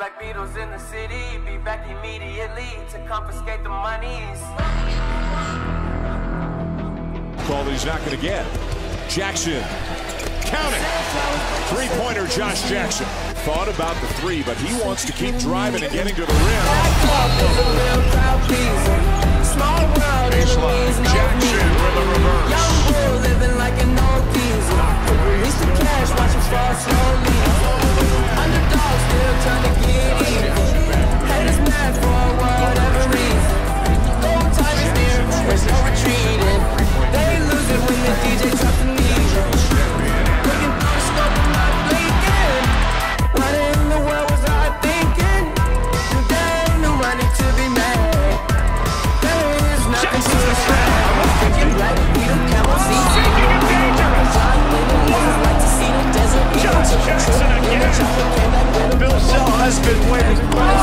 Black Beatles in the city, be back immediately to confiscate the monies. Call that he's not going to get. Jackson, count it. Three-pointer, Josh Jackson. Thought about the three, but he wants to keep driving and getting to the rim. Baseline, Jackson with a reverse. Young bull living like an old geezer. Release the cash, watch it fall slowly. Underdog still trying to get even. Haters mad for whatever reason. Goal time is near, there's no retreating. They lose it when the DJ drops the needle. Looking through the scope, I'm not blinking. What in the world was I thinking? There ain't no money to be made. There is nothing to extract. I was thinking black, we don't count on seats. Jackson again. Bill Self has been waiting.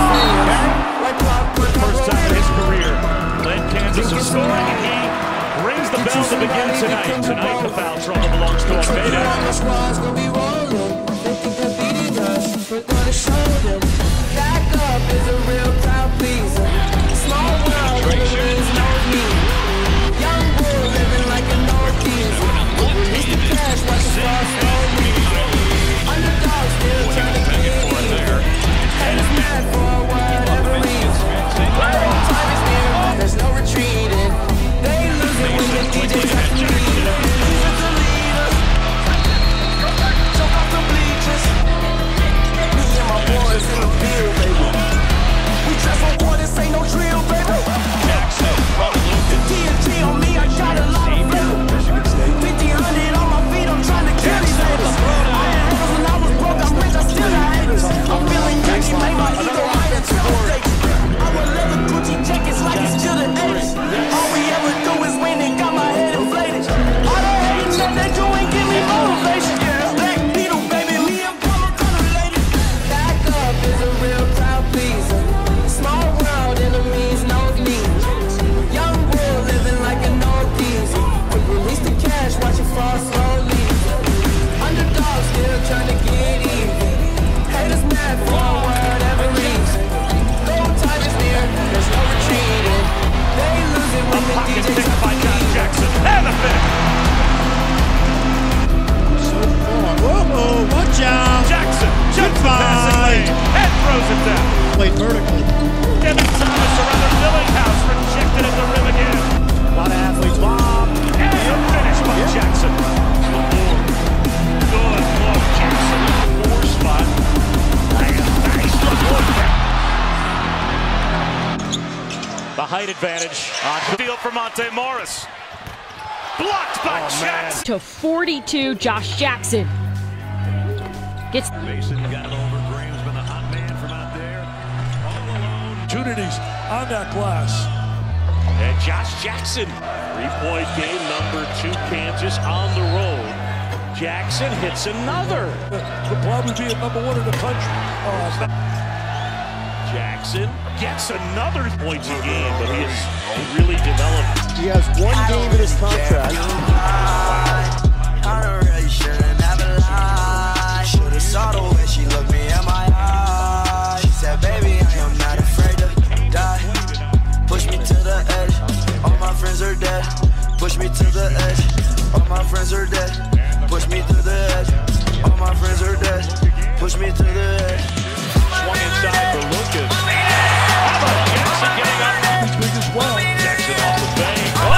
First time in his career. Led Kansas is scoring, and he rings the bell to begin tonight. Tonight, the foul trouble belongs to Almeida. The squad's gonna be rolling. They think they're beating us. We're gonna show them. Back up is a real crowd pleaser. Small world, means no me. Young bull living like an old geezer. Release the cash, watch it fall slowly. Underdog still trying to get even. Haters mad for whatever reason. Time is near, there's no retreating. They lose it when the DJ drops the needle. Who's the leader? Jump off the bleachers. Me and my boys in the field, baby. We dress for war, this ain't no drill, baby. Jackson from Lucas. TNT on me, I got a lot of flavor. 50-100 on my feet, I'm trying to kill these haters. I had haters when I was broke, I'm rich, I still got haters. I'm feeling Yankee, make my ego high and intimidate. I would leather Gucci jackets like it's still the 80s. All we ever do is win and got my head inflated. All the hating that they do ain't give me motivation. Black Beetle, baby, me and Palmer correlated. Back up is a real crowd pleaser. Small world, enemies, no leads. Young bull living like an old geezer. Release the cash, watch it fall slowly. Underdog still trying to get even. Haters mad for whatever reason. Goal time is near, there's no retreating. They lose it when the Pocket DJ picked drops by the Josh needle. Jackson. And the finish. Whoa, watch out! Jackson jumps the passing lane and throws it down. Played vertically. Kevin Thomas around the filling house, rejected at the rim again. A lot of athletes. Bob. And a finish by Jackson. Good look, Jackson. 4 spot. Nice the height advantage on field for Monte Morris. Blocked by Jackson. To 42, Josh Jackson. Gets Mason got it over. Graham's been a hot man from out there. All alone. Opportunities on that glass. And Josh Jackson. 3-point game, number 2 Kansas on the road. Jackson hits another. Could probably be a number 1 in the country. Jackson gets another points a game, but he has really developed. He has 1 game in his contract. Should've saw the way she looked me in my eyes. She said, baby, I am not afraid to die. Push me to the edge, all my friends are dead. Push me to the edge, all my friends are dead. Push me to the edge, all my friends are dead. Push me to the edge. Swung inside for Lucas. How about Jackson getting up? He's big as well. Jackson off the bank. Oh!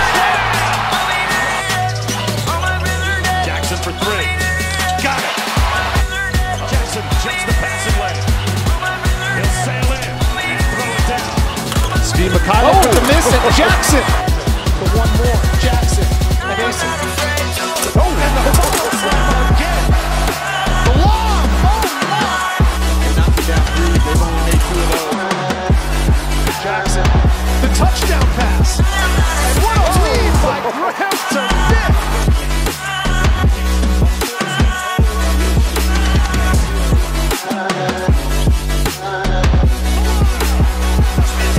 Jackson for 3. Got it. Jackson jumps the passing lane. He'll sail in and throw it down. Steve Mikhailov with the miss, and Jackson. The 1 more. Jackson. Mason. Oh, and the Again. The long. Oh, my. They knocked it down 3. They've only made 2 of those. Jackson. The touchdown pass. And what a lead by Graham to Nick.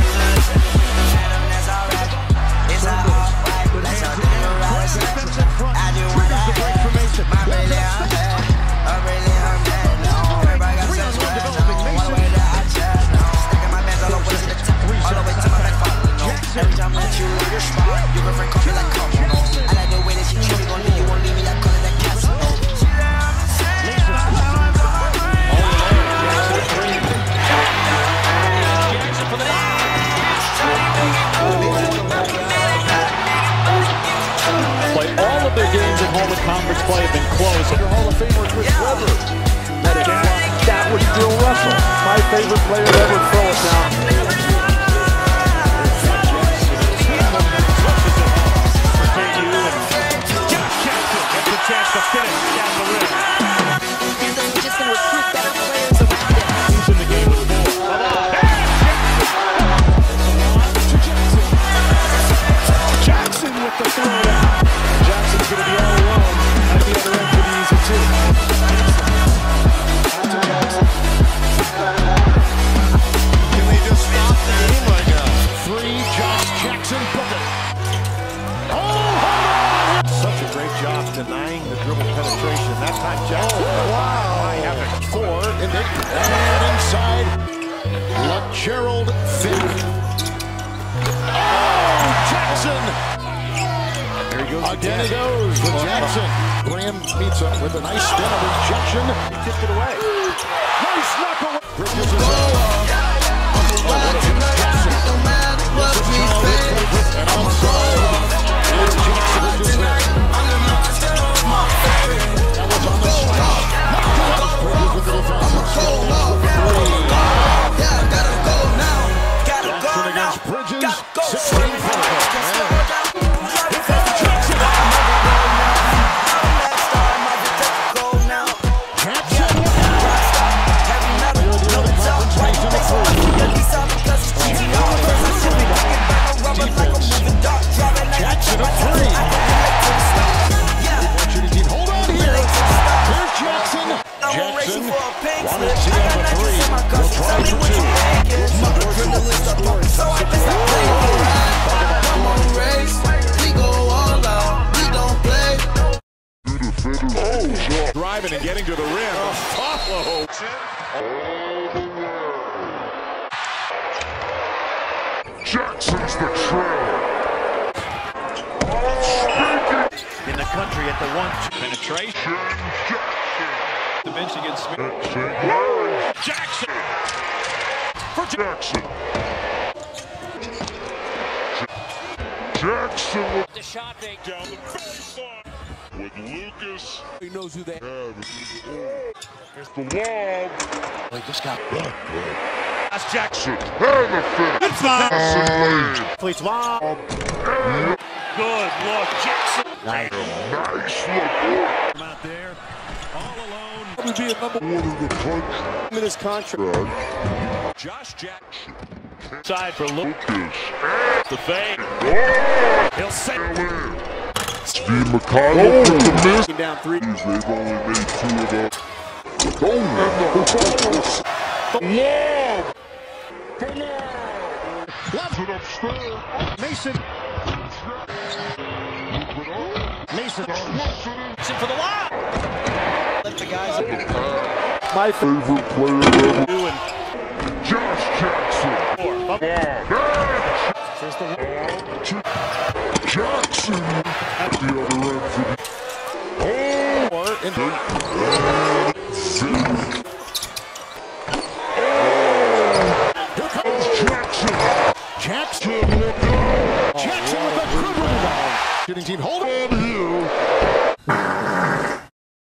It's all right. Let's all do it right. your spot. Your girlfriend call me like couple. I like the way that she treat me, gon' leave you, won't leave me, I call it that castle. All of their games at home in conference play have been close. Your Hall of Famer Chris Webber. That was Bill Russell, my favorite player to ever throw it down. Josh Jackson gets a chance to finish down the rim. He's just going to recruit better players around him. He's in the game with the ball. Jackson with the throwdown. Jackson's going to be all alone. At the other end could be easy too. Can they just stop the game right now? 3, Josh Jackson, book it. Oh, hold on! Such a great job denying the dribble penetration. That time, Jackson. Oh, wow. I have it. 4, and inside. LaGerald Fick. Oh, Jackson! There he goes again. He goes with Jackson. Graham meets up with a nice spin of rejection. He tipped it away. Nice knock away. Bridges is and outside. And Jackson is there. That was on the spot. Bridges with the defense. Jackson against Bridges. 16 Jackson a 3. Hold on here. Here's Jackson. Jackson wanted to see him for 3. He'll try for 2. Driving and getting to the rim. Follow. Jackson's the trail. In the country at the 1-2 penetration. The bench against Smith. Jackson. For Jackson. Jackson with the shot fake down the baseline with Lucas. He knows who they have. It's the lob. He just got That's Jackson. And the finish. Jackson lead. Fleets lob. Good look, Jackson. Nice look. Out there, all alone. would be a number One in the country. in his contract. Josh Jackson. Side for Lucas. Lucas. The fake. Oh! He'll say. Steve McConnell with the miss. Down 3. They've only made 2 of them. Oh, and the lob. The lob. Left it upstairs. Mason. Mason. Mason for the lob. Let the guys up. My favorite player ever. Josh Jackson. There's the Jackson at the other end for the Here comes Jackson. Jackson, look out. Jackson with a dribble. Shooting team, hold on here.